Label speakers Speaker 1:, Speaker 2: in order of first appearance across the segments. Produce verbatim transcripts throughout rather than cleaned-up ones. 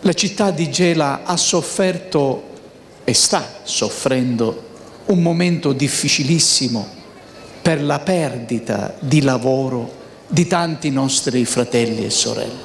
Speaker 1: La città di Gela ha sofferto e sta soffrendo un momento difficilissimo per la perdita di lavoro di tanti nostri fratelli e sorelle.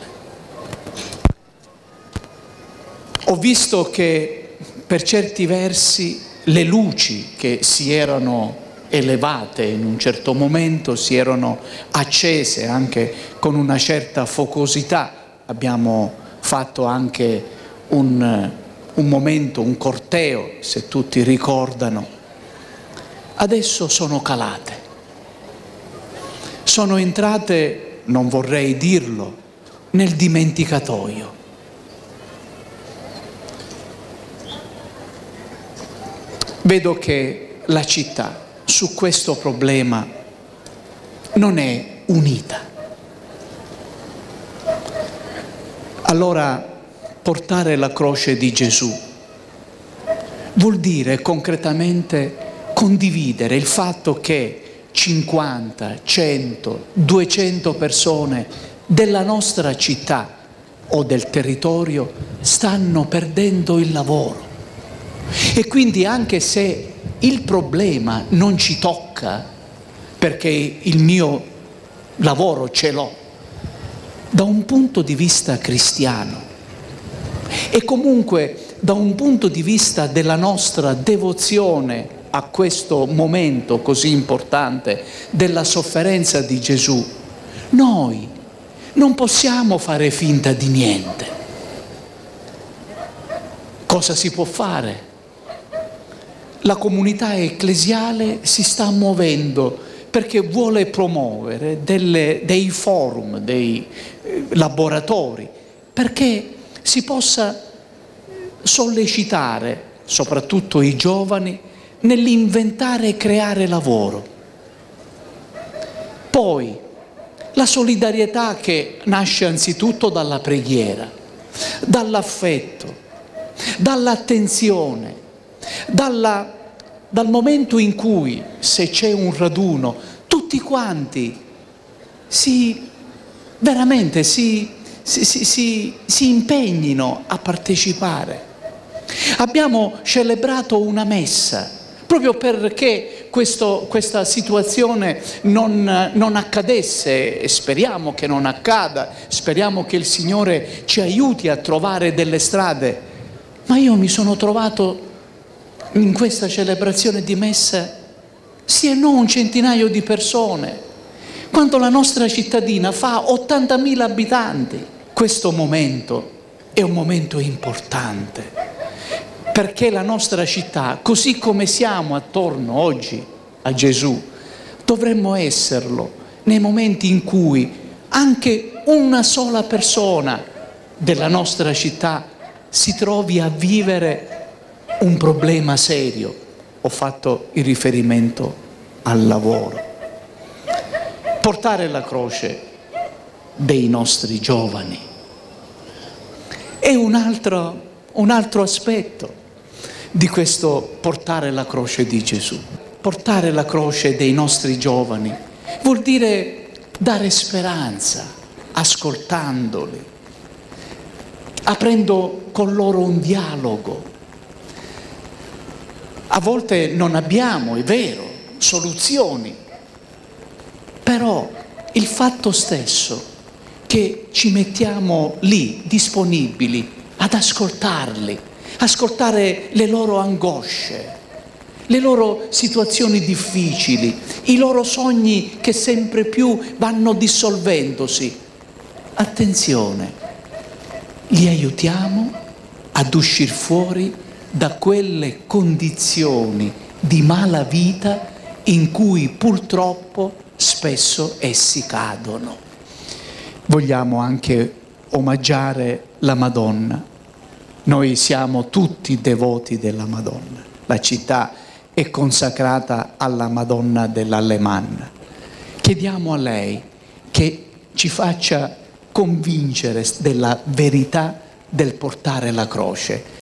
Speaker 1: Ho visto che per certi versi le luci che si erano elevate in un certo momento si erano accese anche con una certa focosità. Abbiamo fatto anche un, un momento, un corteo, se tutti ricordano. Adesso sono calate. Sono entrate, non vorrei dirlo, nel dimenticatoio. Vedo che la città su questo problema non è unita. Allora, portare la croce di Gesù vuol dire concretamente condividere il fatto che cinquanta, cento, duecento persone della nostra città o del territorio stanno perdendo il lavoro. E quindi anche se il problema non ci tocca, perché il mio lavoro ce l'ho, da un punto di vista cristiano e comunque da un punto di vista della nostra devozione a questo momento così importante della sofferenza di Gesù, noi non possiamo fare finta di niente. Cosa si può fare? La comunità ecclesiale si sta muovendo perché vuole promuovere delle, dei forum, dei eh, laboratori, perché si possa sollecitare soprattutto i giovani nell'inventare e creare lavoro. Poi la solidarietà che nasce anzitutto dalla preghiera, dall'affetto, dall'attenzione, dalla, dal momento in cui, se c'è un raduno, tutti quanti si, veramente si, si, si, si, si impegnino a partecipare. Abbiamo celebrato una messa proprio perché questo, questa situazione non, non accadesse, e speriamo che non accada, speriamo che il Signore ci aiuti a trovare delle strade. Ma io mi sono trovato in questa celebrazione di messa sì e no un centinaio di persone, quando la nostra cittadina fa ottantamila abitanti. Questo momento è un momento importante, perché la nostra città, così come siamo attorno oggi a Gesù, dovremmo esserlo nei momenti in cui anche una sola persona della nostra città si trovi a vivere un problema serio. Ho fatto il riferimento al lavoro. Portare la croce dei nostri giovani è un altro, un altro aspetto di questo portare la croce di Gesù. Portare la croce dei nostri giovani vuol dire dare speranza, ascoltandoli, aprendo con loro un dialogo. A volte non abbiamo, è vero, soluzioni, però il fatto stesso che ci mettiamo lì, disponibili, ad ascoltarli, ascoltare le loro angosce, le loro situazioni difficili, i loro sogni che sempre più vanno dissolvendosi. Attenzione, li aiutiamo ad uscire fuori da quelle condizioni di malavita in cui purtroppo spesso essi cadono. Vogliamo anche omaggiare la Madonna. Noi siamo tutti devoti della Madonna. La città è consacrata alla Madonna dell'Alemanna. Chiediamo a lei che ci faccia convincere della verità del portare la croce.